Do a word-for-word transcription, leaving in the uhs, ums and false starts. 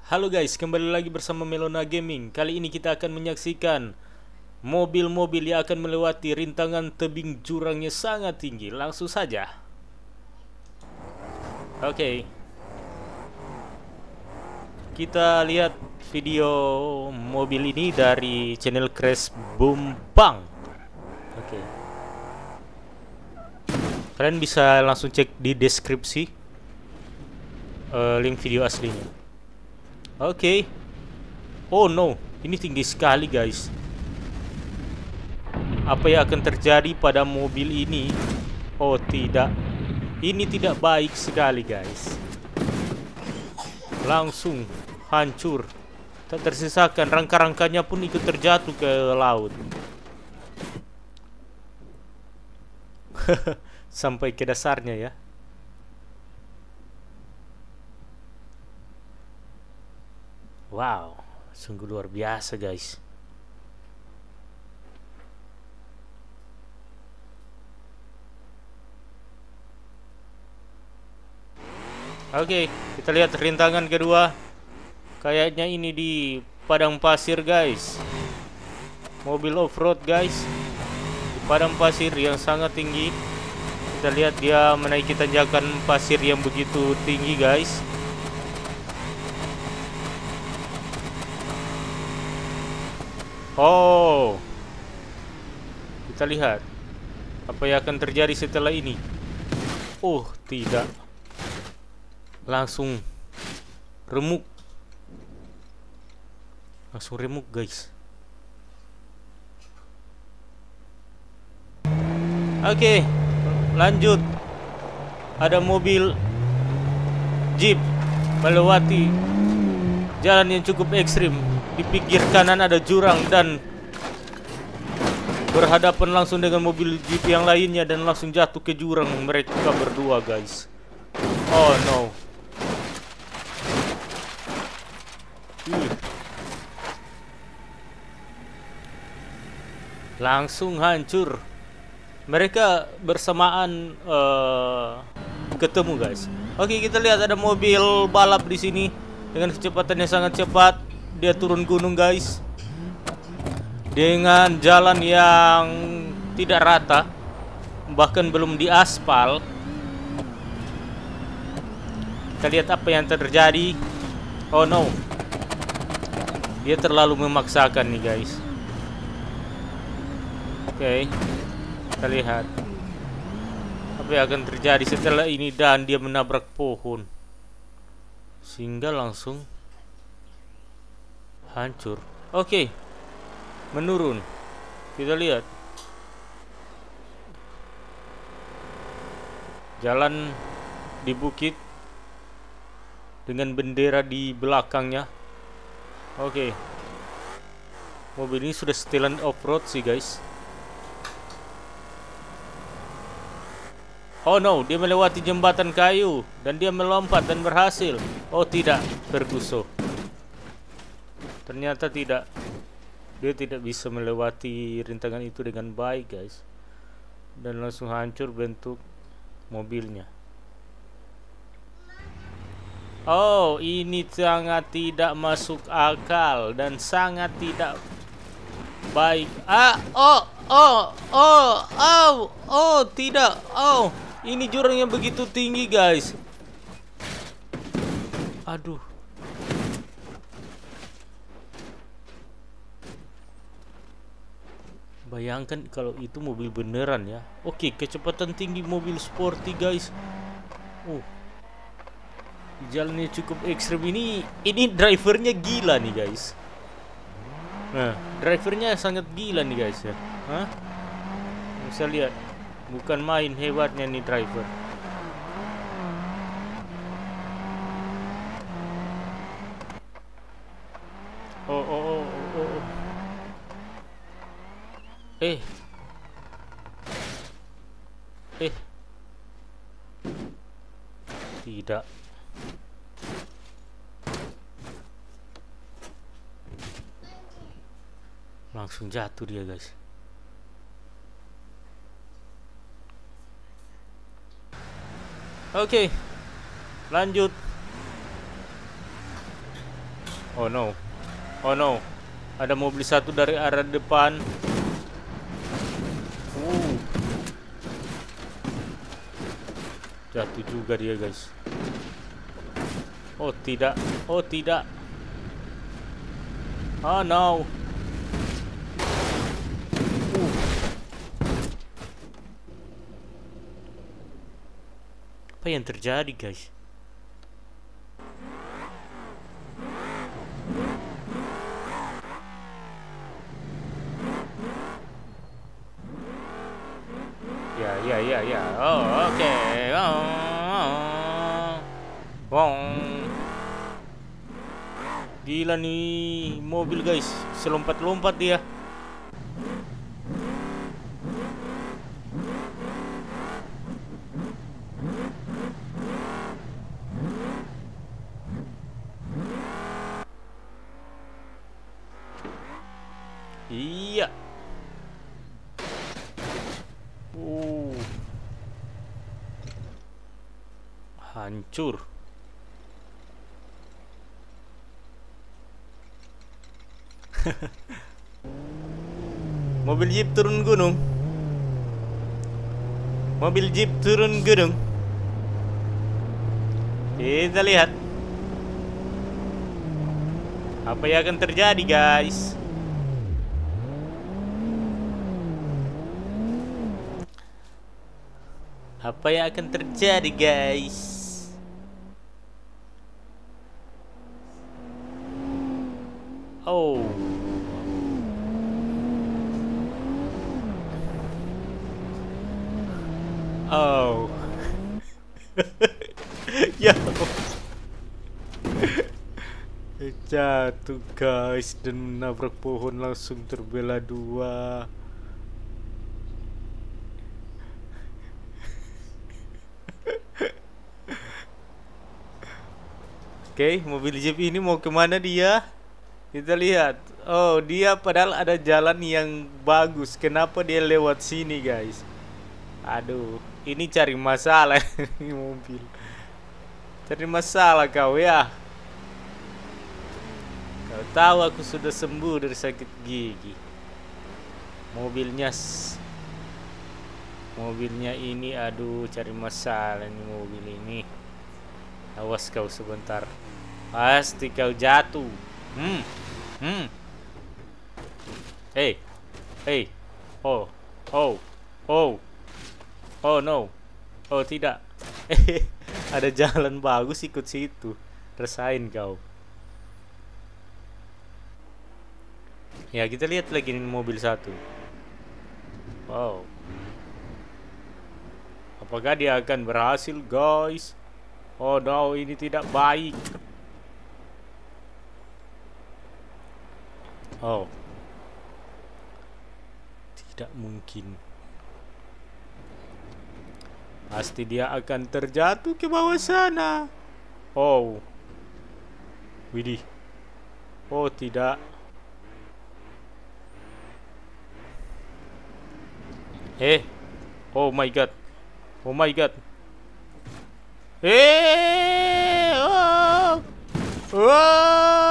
Halo guys, kembali lagi bersama Melona Gaming. Kali ini kita akan menyaksikan mobil-mobil yang akan melewati rintangan tebing jurangnya sangat tinggi. Langsung saja. Oke, okay. Kita lihat video mobil ini dari channel Crash Boom Bang. Oke, okay. Kalian bisa langsung cek di deskripsi uh, link video aslinya. Oke. Okay. Oh no, ini tinggi sekali guys. Apa yang akan terjadi pada mobil ini? Oh tidak. Ini tidak baik sekali guys. Langsung hancur. Tak tersisakan, rangka-rangkanya pun ikut terjatuh ke laut. Sampai ke dasarnya ya. Wow, sungguh luar biasa guys. Oke, kita lihat rintangan kedua. Kayaknya ini di padang pasir guys. Mobil off-road guys. Di padang pasir yang sangat tinggi. Kita lihat dia menaiki tanjakan pasir yang begitu tinggi guys. Oh, kita lihat apa yang akan terjadi setelah ini. Oh tidak, langsung remuk, langsung remuk guys. Oke, lanjut. Ada mobil jeep melewati jalan yang cukup ekstrim. Di pinggir kanan ada jurang dan berhadapan langsung dengan mobil jeep yang lainnya dan langsung jatuh ke jurang mereka berdua guys. Oh no. uh. Langsung hancur. Mereka bersamaan uh, ketemu guys. Oke, kita lihat ada mobil balap di sini dengan kecepatan yang sangat cepat. Dia turun gunung guys, dengan jalan yang tidak rata, bahkan belum diaspal. Kita lihat apa yang terjadi. Oh no, dia terlalu memaksakan nih guys. Oke, okay. Kita lihat apa yang akan terjadi setelah ini. Dan dia menabrak pohon sehingga langsung hancur. Oke, okay. Menurun. Kita lihat jalan di bukit dengan bendera di belakangnya. Oke, okay. Mobil ini sudah setelan off-road sih guys. Oh no, dia melewati jembatan kayu dan dia melompat dan berhasil. Oh tidak, tergusur. Ternyata tidak. Dia tidak bisa melewati rintangan itu dengan baik guys. Dan langsung hancur bentuk mobilnya. Oh, ini sangat tidak masuk akal dan sangat tidak baik. Ah, oh, oh, oh, oh, oh, tidak. Oh, ini jurang yang begitu tinggi guys. Aduh. Bayangkan kalau itu mobil beneran ya. Oke, kecepatan tinggi mobil sporty guys. Oh, jalannya cukup ekstrim ini. Ini drivernya gila nih guys. Nah, drivernya sangat gila nih guys ya. Hah? Bisa lihat, bukan main hebatnya nih driver. Oh, oh, oh, oh, oh. Eh, eh, tidak. Langsung jatuh dia guys. Oke, lanjut. Oh no. Oh no. Ada mobil satu dari arah depan. Uh. Jatuh juga dia, guys. Oh tidak. Oh tidak. Oh no. Uh. Apa yang terjadi, guys? Ya, ya, ya, ya. Oh, oke. Okay. Oh, oh. Oh. Gila nih mobil, guys. Selompat-lompat dia. Iya. Uh. Hancur. Mobil jeep turun gunung. Mobil jeep turun gunung. Kita lihat apa yang akan terjadi, guys. Apa yang akan terjadi, guys? Oh. Oh. Ya. Jatuh, guys, dan menabrak pohon, langsung terbelah dua. Oke, okay, mobil jeep ini mau kemana dia? Kita lihat. Oh, dia padahal ada jalan yang bagus. Kenapa dia lewat sini, guys? Aduh, ini cari masalah ini mobil. Cari masalah kau ya. Kau tahu aku sudah sembuh dari sakit gigi. Mobilnya, mobilnya ini, aduh, cari masalah nih mobil ini. Awas kau sebentar. Pasti kau jatuh. Hmm. Hmm. Hey. Hey. Oh. Oh. Oh. Oh no. Oh tidak. Eh, ada jalan bagus, ikut situ. Rasain kau. Ya, kita lihat lagi nih mobil satu. Wow. Apakah dia akan berhasil, guys? Oh no, ini tidak baik. Oh. Tidak mungkin. Pasti dia akan terjatuh ke bawah sana. Oh. Widih. Oh tidak. Eh. Oh my god. Oh my god. Eh. Oh. Oh.